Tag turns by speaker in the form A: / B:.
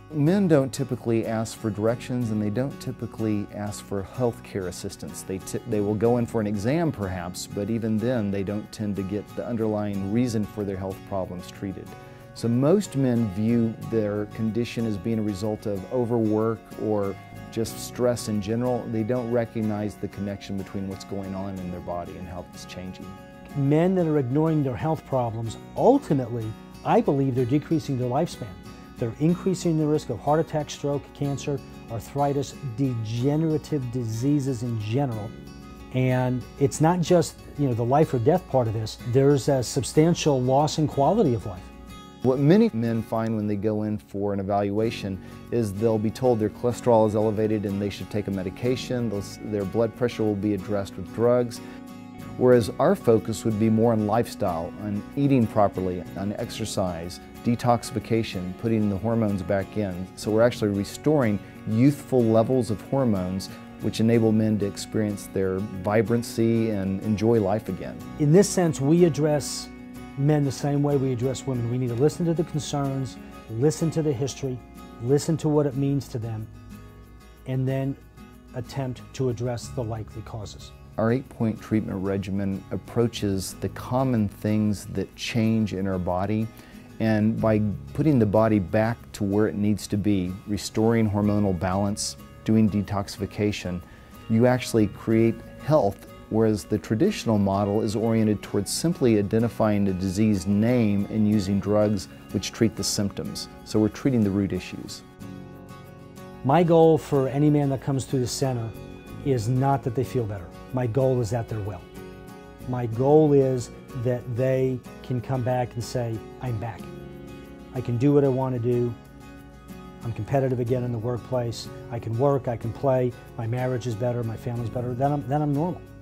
A: Men don't typically ask for directions, and they don't typically ask for health care assistance. They will go in for an exam perhaps, but even then they don't tend to get the underlying reason for their health problems treated. So most men view their condition as being a result of overwork or just stress in general. They don't recognize the connection between what's going on in their body and how it's changing.
B: Men that are ignoring their health problems, ultimately, I believe they're decreasing their lifespan. They're increasing the risk of heart attack, stroke, cancer, arthritis, degenerative diseases in general. And it's not just, the life or death part of this. There's a substantial loss in quality of life.
A: What many men find when they go in for an evaluation is they'll be told their cholesterol is elevated and they should take a medication. Their blood pressure will be addressed with drugs. Whereas our focus would be more on lifestyle, on eating properly, on exercise, detoxification, putting the hormones back in. So we're actually restoring youthful levels of hormones which enable men to experience their vibrancy and enjoy life again.
B: In this sense, we address men the same way we address women. We need to listen to the concerns, listen to the history, listen to what it means to them, and then attempt to address the likely causes.
A: Our 8-point treatment regimen approaches the common things that change in our body, and by putting the body back to where it needs to be, restoring hormonal balance, doing detoxification, you actually create health, whereas the traditional model is oriented towards simply identifying the disease name and using drugs which treat the symptoms. So we're treating the root issues.
B: My goal for any man that comes through the center is not that they feel better. My goal is that they're well. My goal is that they can come back and say, I'm back. I can do what I want to do. I'm competitive again in the workplace. I can work, I can play, my marriage is better, my family's better, then I'm normal.